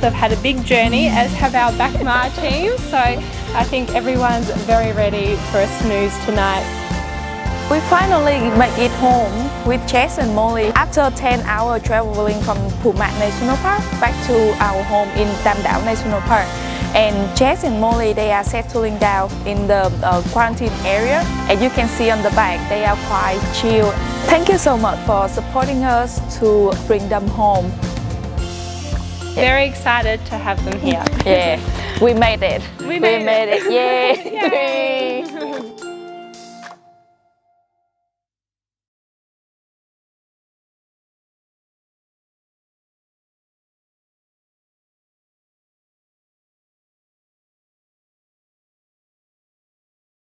they've had a big journey, as have our Bach Ma team. So I think everyone's very ready for a snooze tonight. We finally make it home with Jess and Molly after 10-hour traveling from Bach Ma National Park back to our home in Tam Đảo National Park. And Jess and Molly, they are settling down in the quarantine area. And you can see on the back, they are quite chill. Thank you so much for supporting us to bring them home. Very excited to have them here. Yeah, we made it. We made it. Yeah.